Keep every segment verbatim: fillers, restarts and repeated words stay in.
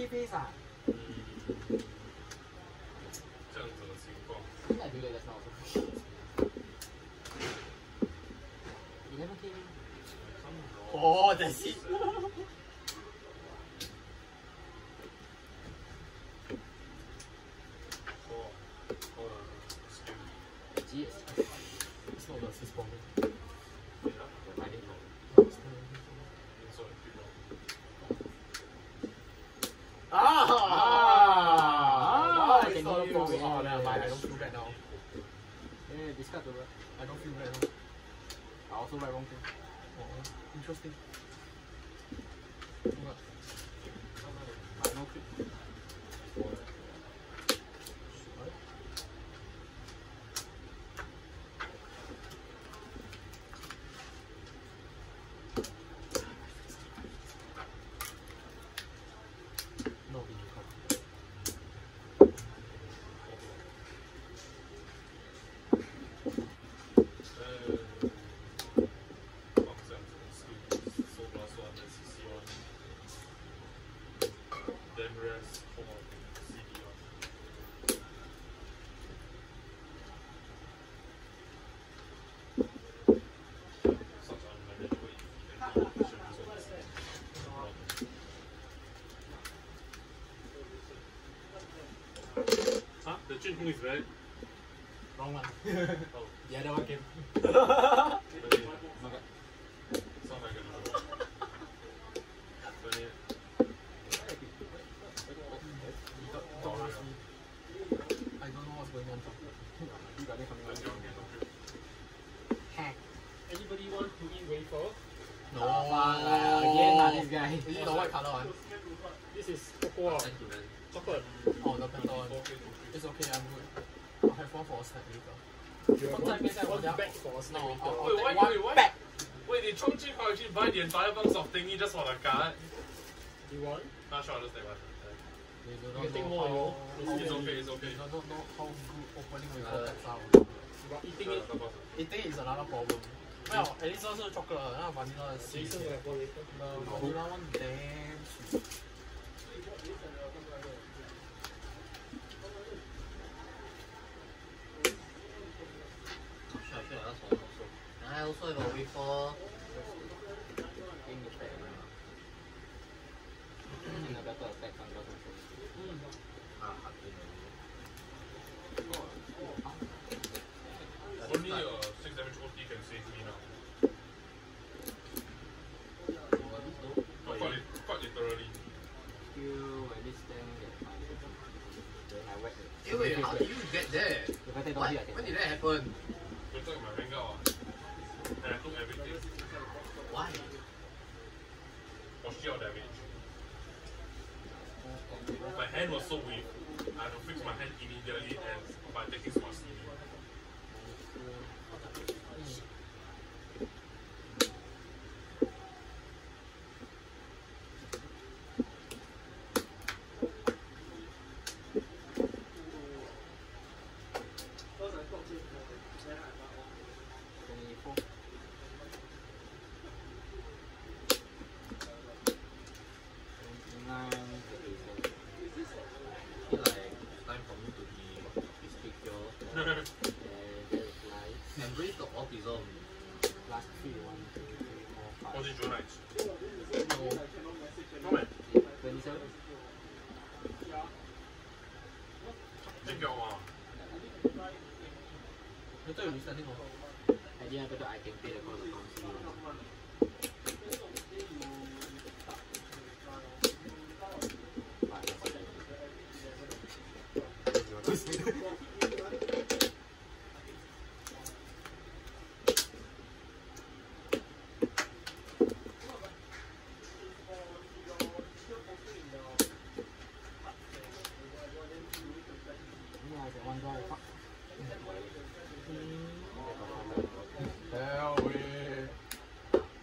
face 啊？ 这样子的情况。 应该对对，that's not also. eleven K. Oh, that's it. Yes. It's not the assist bomb. Ah! Ah! I can hear you. Oh, never mind. I don't feel bad now. Yeah, discard the. I don't feel bad now. I also write wrong thing. Oh, interesting. What? I no crit. Jun Hong is red. Wrong one. Oh. The other one came. Really? Okay. Sounds like a no. Funny. I don't know what's going on. You got it coming out. Hack. Anybody want to eat wafer? No. Uh, again, nah, this guy. Is it the white color one? This is cocoa. Chocolate. Oh, the better one. It's okay, I'm good. I'll have one for a snack later. You have one, one bag for a snack no, later. I'll, I'll Wait, take why, one wait, why? pack. Wait, they Chong Chi Kao actually buy the entire box of thingy just for the card? You want? Not sure I understand what. They do You not can take know more, how, yo. how It's okay, it's okay. They do not know how good opening with Uh, packs are. But eating it, Eating is another problem. Well, at least also chocolate, not vanilla is sweet. Jason will have one later. The vanilla one damn sweet. I also have a wafer. In the pack. In a better effect on the Ah, Only uh, six damage O T can save me now. No, quite, li quite literally. Skill, at least then get five. Then I whack it. Hey, wait, how did you get there? If I take down What? here, I can When did that happen? We took my Vanguard and I took everything. Why? For sheer damage. My hand was so weak, I had to fix my hand immediately and by taking smart C D. Embrace the autism. last three, one, two, three, four, five. Was it Joe Knights? No. No man. twenty-seven? Didn't get one. I thought you were standing off. I didn't have I can pay the cost of counseling. Hell yeah.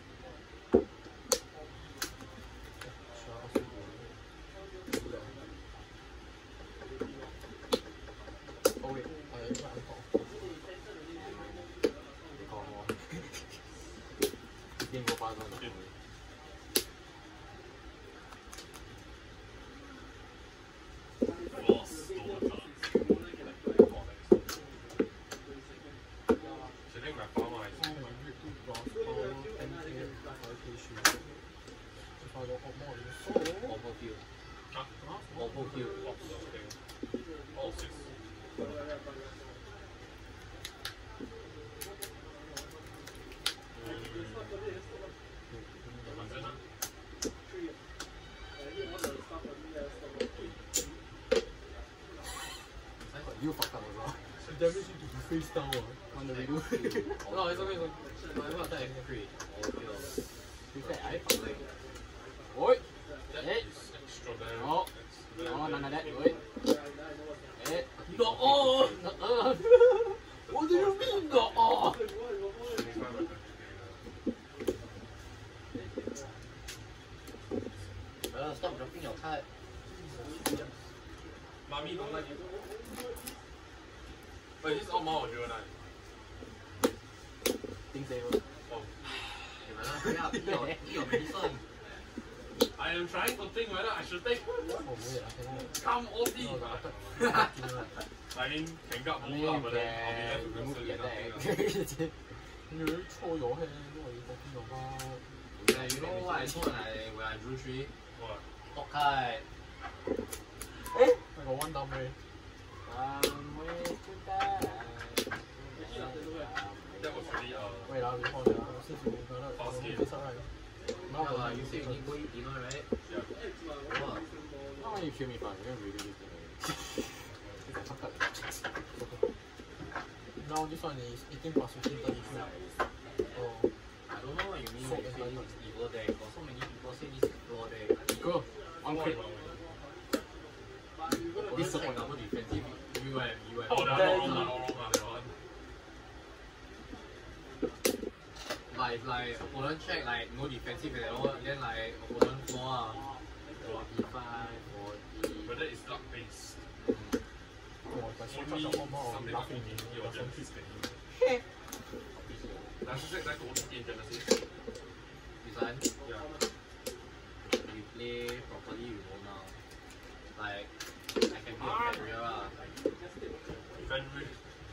cute. Oh, six. You fucked up as well. Damage you to face down. What do we do? No, it's okay, it's okay. Whatever attack. Great. To be fair, I fucked like. Oi! That Eh? is extraordinary. No. That's No, very none of that. good. Oi! Eh? No! Uh-uh. What do you mean, no? Uh, stop dropping your card. Mommy don't like it. But this is Altmile or zero nine? Things they will. Oh. Hey, brother, hurry up. Eat your, eat your medicine. I am trying to think whether I should take. Oh, wait, I cannot. Come O T! No, I thought. I mean, can gut I move mean, lah, but then I'll be can left with remove the absolutely attack. nothing lah. You really throw your hand. What are you talking about? Yeah, you know what I told when I, when I drew three? What? Top card. Eh? I got one down way. Um, way to die. That was really uh. Wait, I'll be on there. Since you got it, Fast game. it's alright. Now Yeah, uh, you say you need to go eat dinner, right? Yeah. What? now when you kill me, fine. You're gonna really good thing. Now this one is eighteen plus fifteen, thirty-three. Oh, I don't know what you mean So when you say entitled. this is evil deck. Got so many people say this is evil deck. go. One crit. This is like double defensive. You have, you have. Oh, that There one, you- wrong, wrong, wrong, that one. Like, if like opponent check like no defensive at all, then like opponent four ah, forty-five, forty. But that is luck based. Oh, if I switch Only out the combo, I'll something be like laughing. your That's one Genesis crit. thing. Narcissistic like O T in Genesis. This one, Yeah. we play properly, we know now. Like, I can be a carrier ah. Fenrir.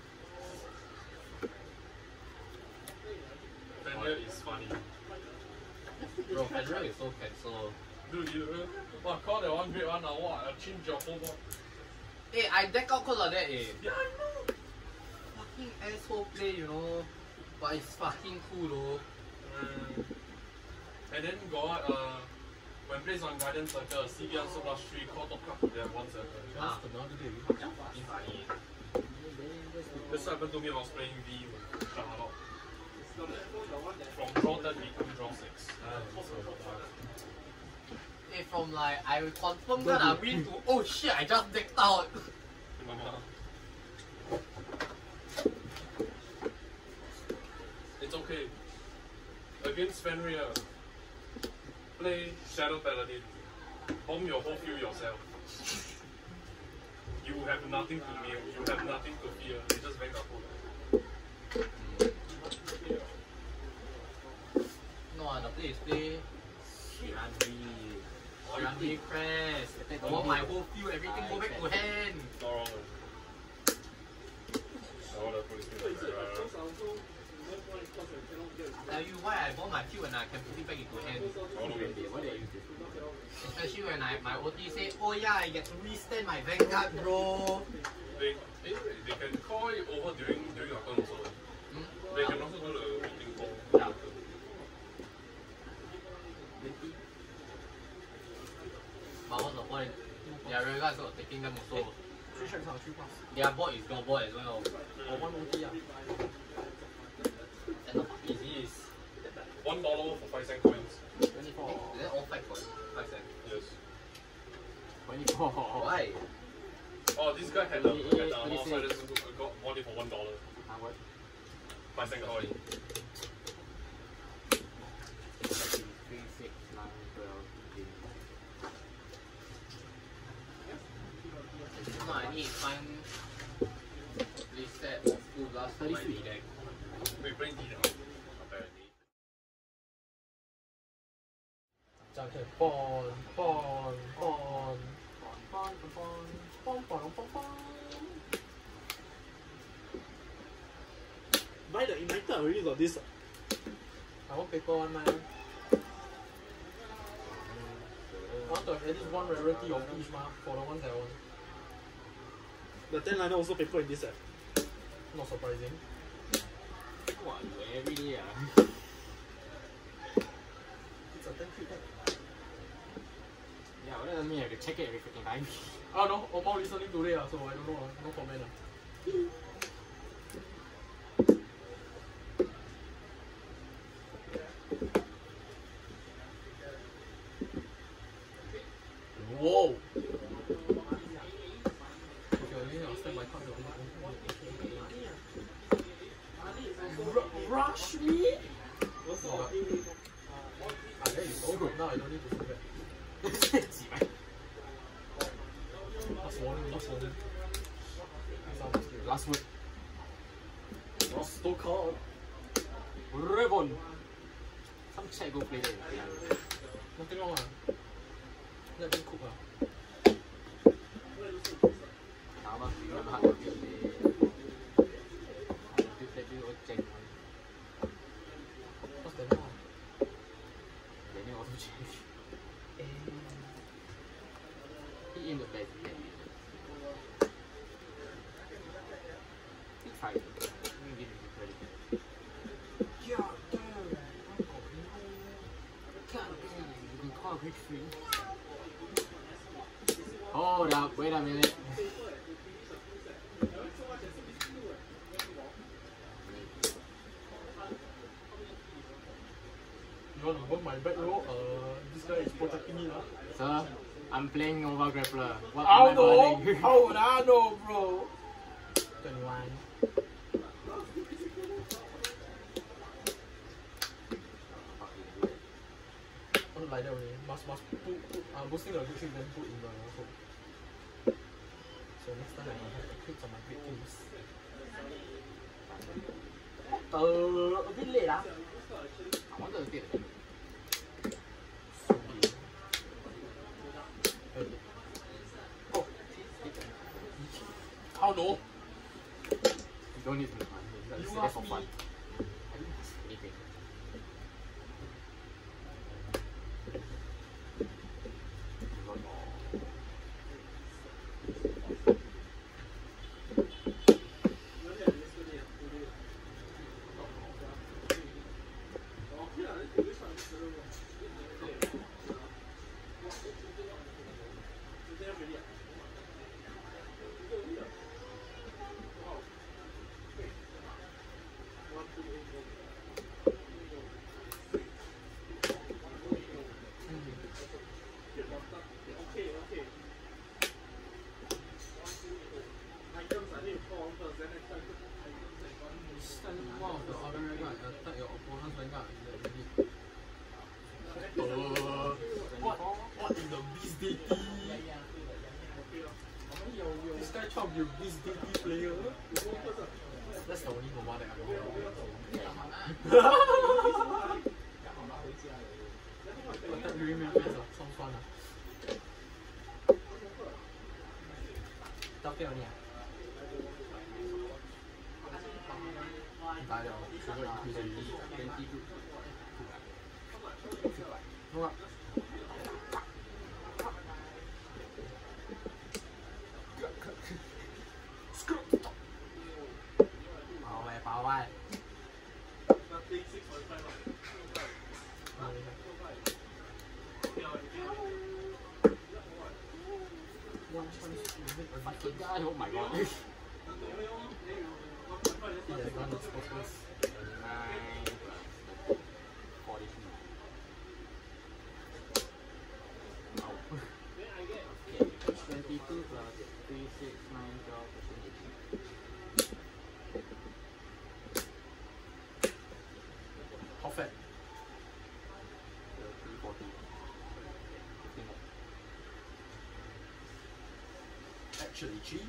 Fenrir is funny. Bro, Federer is so cancel. Dude, you uh, wow, call that one great one now. What? I'll change your whole board. Hey, I deck out cause of that eh. Yeah, I know. Fucking asshole play, you know. But it's fucking cool though. Mm. And then got what? Uh, when plays on Guardian Circle, C B also plus three, call top cup, they have one circle. Ah. Just another day. Yeah, fucking funny. This happened to me when I was playing V with Charlotte. From draw ten, become draw six. Hey, from like, I confirm gonna win to, oh shit, I just decked out. It's okay. Against Fenrir, play Shadow Paladin. Bomb your whole field yourself. You have nothing to kneel, you have nothing to fear. You just Vanguard full. No, the play is play Shiranbi. Shiranbi press. I want my whole field, everything go back to hand. Not wrong. No, the police Tell you why I bought my field and I can put it back into hand. What did I use this? Especially when I my O T say, oh yeah, I get to restand my Vanguard, bro. They, they, they can call it over during during your turn also. Hmm? They can also do the meeting call. Yeah. But what's the point? Their real guys are taking them also. Three strikes out, three plus. Their board is your board as well. Or one O T, ah. And the fuck is this? One dollar for five cent coins. twenty-four. Is that all five for five cents? Yes. twenty-four. Why? Oh, this guy had a had a mouse, so I just got bought it for one dollar. Ah, what? Five cent coin. three, six, nine, twelve, fifteen. No, I need to find this set of full blast for my thirty-three. deck. We bring it out, apparently. 这样可以 bon bon bon bon bon bon bon bon bon. Buy the United already got this. I want paper one, man. want to have at least one rarity of each ma, for the ones that I want. The ten liner also paper in this set. Not surprising. What, every day ah? It's a ten free deck. Yeah, well, that doesn't mean you have to check it every freaking time. Oh no, I'm all listening today, uh, so I don't know, uh, no comment. Uh. Whoa! Okay, I'll stand my card. Rush me? What's up? Ah, there you go. Now I don't need to do that. Last warning, last warning. Last word. Last two card. Ribbon. Some chat go play that. Nothing wrong, ah. Let them cook, ah. How about you have hard work day? What's that now? Then you also check. He in the bed. He tried. Let me give him credit. Yeah, damn. God damn, you can call quick free. Hold up, wait a minute. You want to burn my back row? Uh, this guy is protecting me, lah. Sir, I'm playing Nova Grappler. What How am I know? burning? How would I know, bro? twenty-one. Not like that only. Must must put, put uh, boosting the good thing then put in the hook. So next time I will have to click on my great tools. Uh, a bit late, ah. I wanted to take the Oh. How no? You don't need to make money. You You just ask for me. fun. I didn't ask anything. Stand one of the other Vanguard and attack your opponent's Vanguard in the elite. Uh, what? What in the beast deity? This guy trying to be a beast deity player. That's the only Nova that I know. Attack during main phase, ah. Sounds fun, ah. Tough day only, ah. Die liao, sugar increase already. twenty two. No lah. Power, power. Fucking guy, oh my god. He has done his purpose. nine forty-two. Wow. Okay, twenty-two plus three, six, nine, twelve, thirteen, How fat? thirty, forty. Actually, cheap.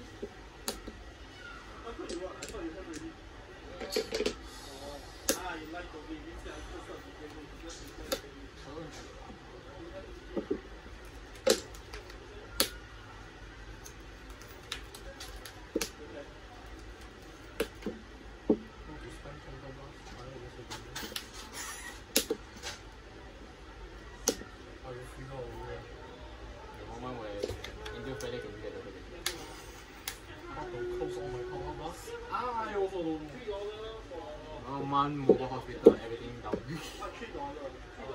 month mobile hospital, everything down. three dollar.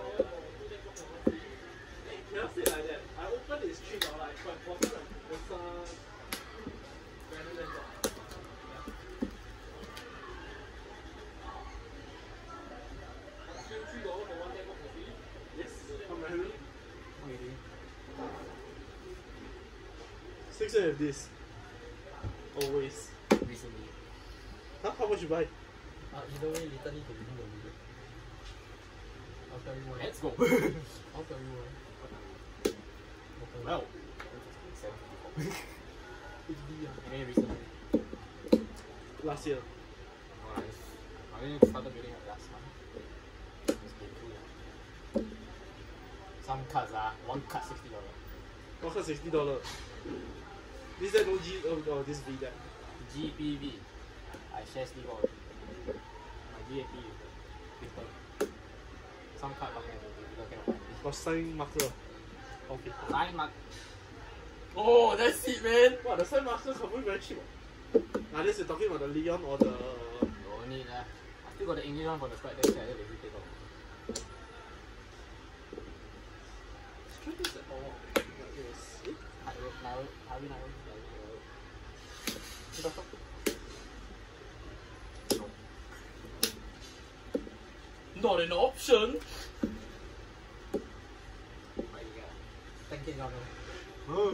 Cannot say like that. I open is three dollar. I quite important like it's uh rather than that. Three dollar for one day for free? Yes. From my room. Really? Six of this. Always. Recently. Huh? How much you buy? Uh, either way, later need to review the video. I'll tell you why. Let's go. I'll tell you why. Okay. Well. It's D, uh. Anyway, recently. Last year. No, I just, I only started building it last month. It's been cool. Yeah. Some cards ah, one card sixty dollars. One card sixty dollar. This that no G oh, oh this V that. G P V. I share Steve all. My G A P is people. Some card coming out of the video cannot find it. Got sign marker. Okay. Sign mark. Oh, that's it, man! Wow, the sign marker confirm very cheap. Unless you're talking about the Leon or the. No need lah. I still got the English one for the sprite. That's why I lazy take off. Straight is at all. Yes. Eh? Now, how we now? Not an option! ten K down now. Oh.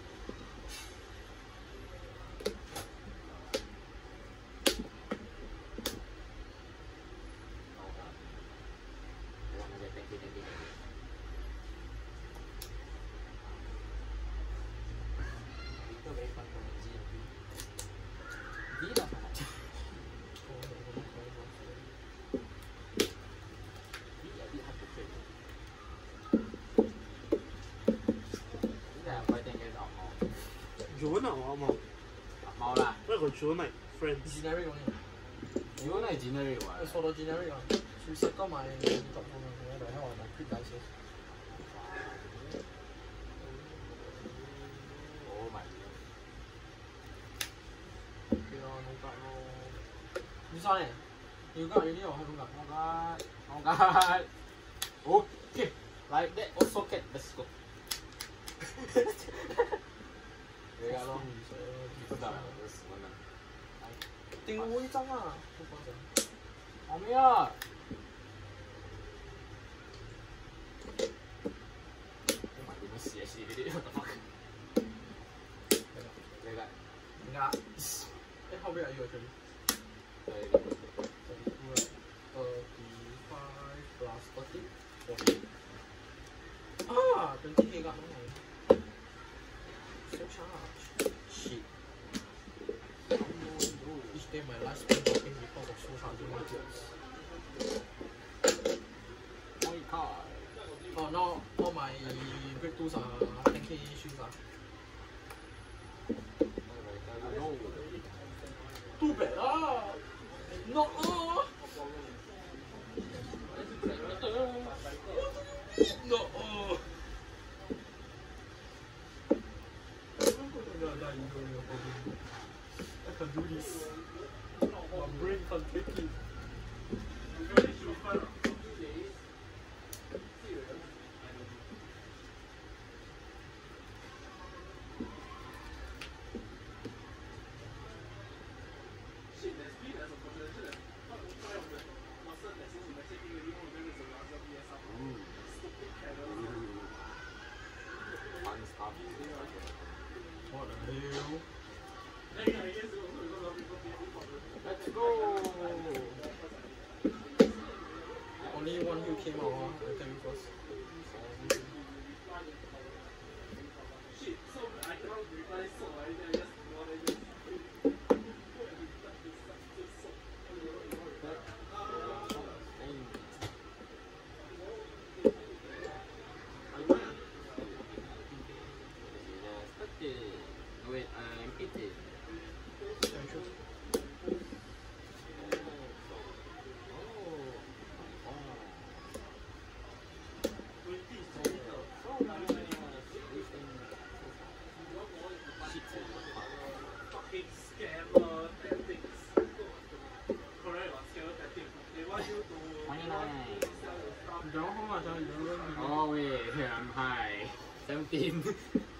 Jewel Knight or Altmile? Mau lah. Where got Jewel Knight? Friends. Generic only. You know it's generic what? It's for the generic one. You circle my top one. Where the hell are my quick dices? Oh my. Okay, no, no card, no. This one eh? You got already or haven't got? Oh god. Oh god. Okay. Like that also can. Let's go. 你家咯，不得，我死了。 定我一张啊！不夸张。 好咩啊？我买點樣寫寫呢啲？What the fuck？你嚟，你家。 哎，後邊係要佢。 係。 thirty-five plus forty. forty. Ah, twenty K got no. So charged. Shit. Each day my life spent talking because of so charging my jobs. My car. Oh, now all my grade twos are ten K issues. Ah. Too bad. Ah. No. Ah. No. Oh. I can do this. My brain can't take it. What the hell? Let's go. Only one who came out, huh? I tell you first. Wait, I'm eating. seventeen.